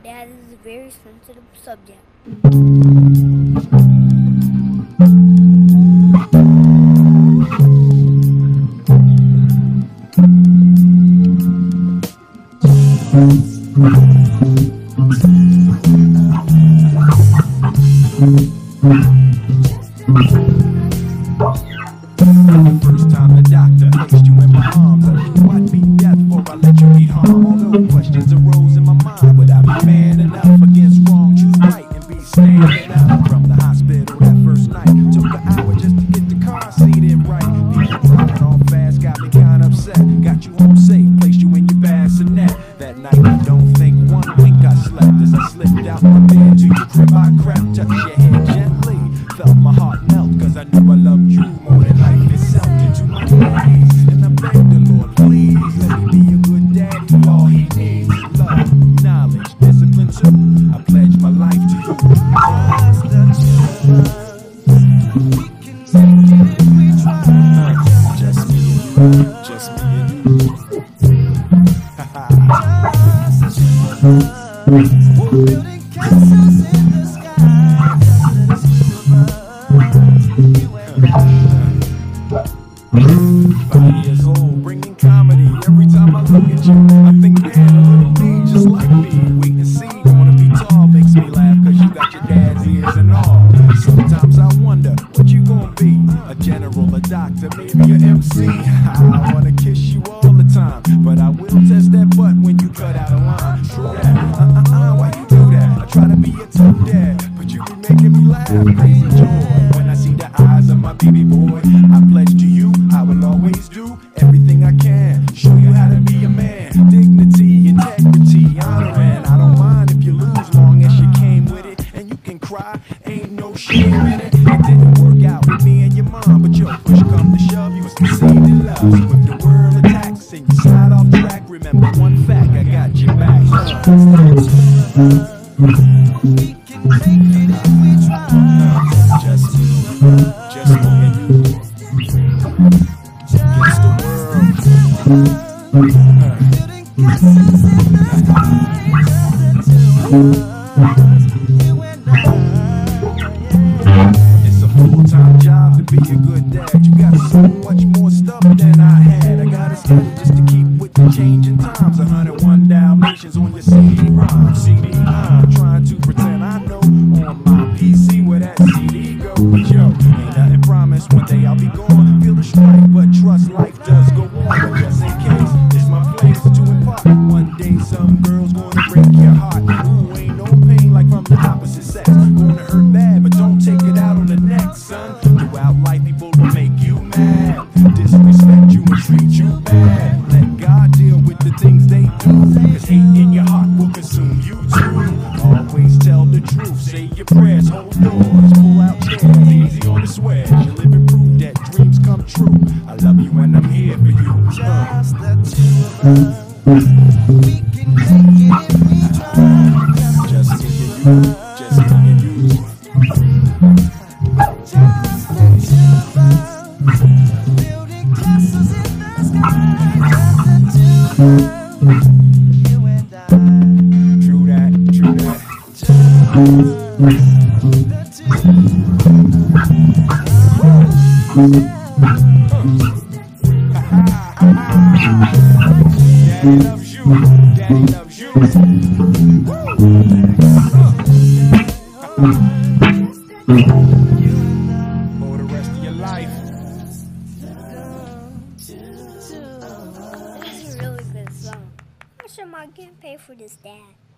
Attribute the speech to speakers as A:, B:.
A: That is a very sensitive subject.
B: First time the doctor placed you in my arms, I knew I'd be death before I let you be harmed. Although questions arose in my mind, would I be man enough against wrong, choose right, and be standing up? From the hospital that first night, took an hour just to get the car seated right. People driving on fast, got me kinda upset. Got you home safe, placed you in your bassinet. That night I don't think one wink I slept. As I slipped out my bed to your crib I crept, touched your head gently, felt my heart melt, cause I knew I loved you more than life itself. Into my knees, and I begged the Lord, please let me be a good daddy. All he needs is love, knowledge, discipline too. I pledge my life to you.
C: Just the two of us, we can make it if we try.
B: Just me and you, just me and you.
C: Just the two of us, building castles in the sky. Just the two of us, you and I.
B: 5 years old, bringing comedy. Every time I look at you, I think, man, a little me just like me. Wait and see, wanna be tall, makes me laugh, cause you got your dad's ears and all. Sometimes I wonder what you gonna be, a general, a doctor, maybe a MC. I wanna kiss you all the time, but I will test that butt when you cut out a line. True that, why you do that? I try to be a tough dad, but you be making me laugh, crazy joy. When I see the eyes of my baby boy, I pledge to you, I will always do everything I can, show you how to be a man. Dignity, integrity, honor, and I don't mind if you lose, long as you came with it. And you can cry, ain't no shame in it. It didn't work out with me and your mom, but yo, push come to shove, you was conceived in love. So if the world attacks and you slide off track, remember one fact, I got your back.
C: We can make it if we try.
B: Just me and you. Against the world.
C: Building castles in the sky. Just the two of us, you and I.
B: It's a full-time job to be a good dad. You got so much more stuff than I had. I gotta study just to keep with the changing times. 101 Dalmatians on your CD-ROM. CD-ROM, trying to pretend I know on my PC where that CD goes. Yo, ain't nothing promised. One day I'll be gone. Feel the strife, but trust life does go on. But just in case, it's my place to impart. One day some girl's gonna break your heart. Ooh, ain't no pain like from the opposite sex. Gonna hurt bad, but don't take it out on the next, son. Throughout life, people will make you mad, disrespect you and treat you bad. Let God deal with the things they do, cause hate in your heart will consume you too. Always tell the truth, say your prayers, hold doors, pull out chairs, easy on the swears. You're living proof that dreams come true. I love you and I'm here for you.
C: Just the two of us, we can make it if we try.
B: Just me and you, just me and you.
C: Just the two of us, building castles in the sky. Just the two of us, you and I.
B: True that, true that.
C: Just the two of us.
B: Daddy loves you, daddy loves you. For the rest of your life.
A: This is a really good song. How much am I getting paid for this, Dad?